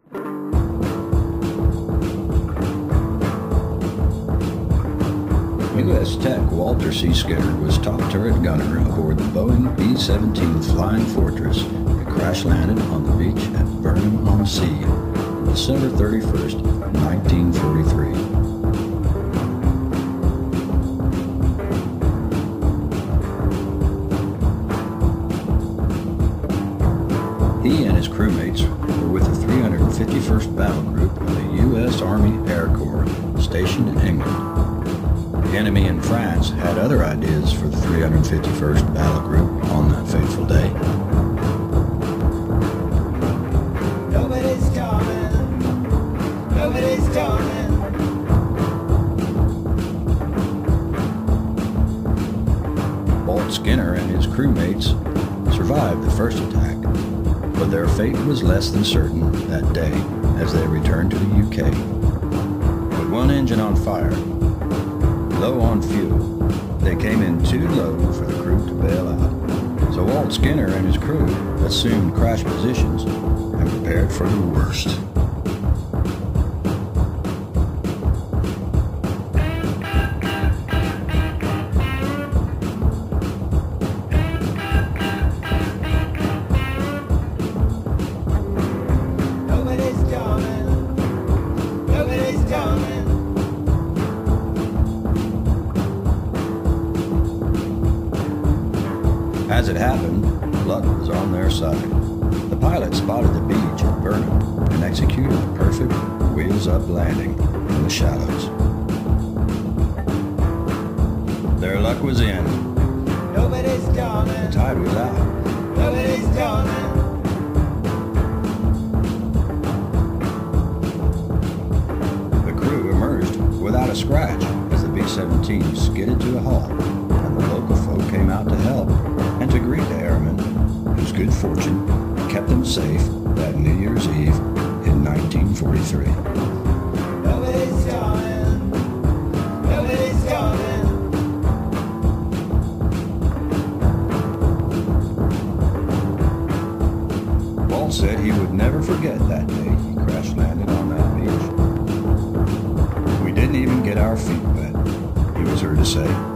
U.S. Tech Walter C. Skinner was top turret gunner aboard the Boeing B-17 Flying Fortress that crash-landed on the beach at Burnham-on-Sea on December 31st, 1943. He and his crewmates were with the 351st Battle Group of the U.S. Army Air Corps stationed in England. The enemy in France had other ideas for the 351st Battle Group on that fateful day. Nobody's coming. Nobody's coming. Walt Skinner and his crewmates survived the first attack, but their fate was less than certain that day as they returned to the UK. With one engine on fire, low on fuel, they came in too low for the crew to bail out. So Walt Skinner and his crew assumed crash positions and prepared for the worst. Nobody's coming. Nobody's coming. As it happened, luck was on their side. The pilot spotted the beach at Burnham and executed a perfect wheels-up landing in the shallows. Their luck was in. Nobody's coming. The tide was out. Nobody's coming. The crew emerged without a scratch as the B-17 skidded to a halt, and the local folk came out to help and to greet the airmen whose good fortune kept them safe that New Year's Eve in 1943. Nobody's coming. Nobody's coming. Walt said he would never forget that day he crash-landed on that beach. We didn't even get our feet wet, he was heard to say.